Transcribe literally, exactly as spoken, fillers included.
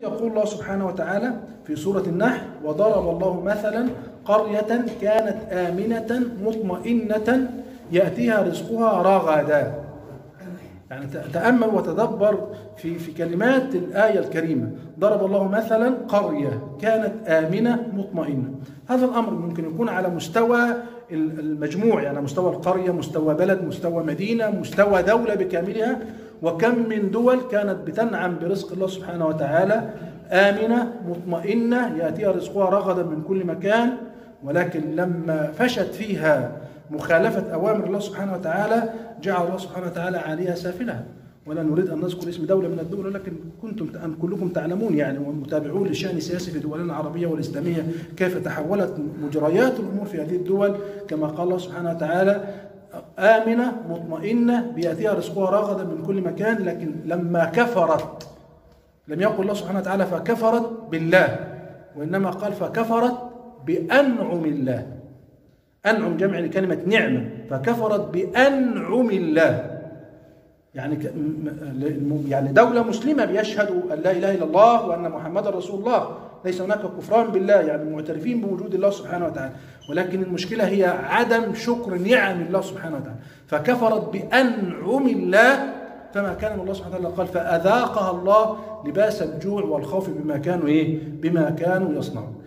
يقول الله سبحانه وتعالى في سورة النحل: وضرب الله مثلا قرية كانت آمنة مطمئنة يأتيها رزقها رغدا. يعني تأمل وتدبر في في كلمات الآية الكريمة. ضرب الله مثلا قرية كانت آمنة مطمئنة. هذا الأمر ممكن يكون على مستوى المجموع، يعني مستوى القرية، مستوى بلد، مستوى مدينة، مستوى دولة بكاملها. وكم من دول كانت بتنعم برزق الله سبحانه وتعالى، آمنة مطمئنة يأتيها رزقها رغدا من كل مكان، ولكن لما فشت فيها مخالفة أوامر الله سبحانه وتعالى جعل الله سبحانه وتعالى عليها سافلها. ولا نريد أن نذكر اسم دولة من الدول، ولكن كنتم أن كلكم تعلمون يعني ومتابعون للشأن السياسي في دولنا العربية والإسلامية كيف تحولت مجريات الأمور في هذه الدول، كما قال الله سبحانه وتعالى: آمنة مطمئنة بيأتيها رزقها رغدا من كل مكان. لكن لما كفرت لم يقل الله سبحانه وتعالى فكفرت بالله، وإنما قال فكفرت بأنعم الله. أنعم جمع لكلمة نعمة، فكفرت بأنعم الله. يعني يعني دولة مسلمة بيشهدوا أن لا إله إلا الله وأن محمد رسول الله، ليس هناك كفران بالله، يعني معترفين بوجود الله سبحانه وتعالى، ولكن المشكلة هي عدم شكر نعم الله سبحانه وتعالى، فكفرت بأنعم الله. فما كان الله سبحانه وتعالى قال فأذاقها الله لباس الجوع والخوف بما كانوا إيه؟ بما كانوا يصنعون.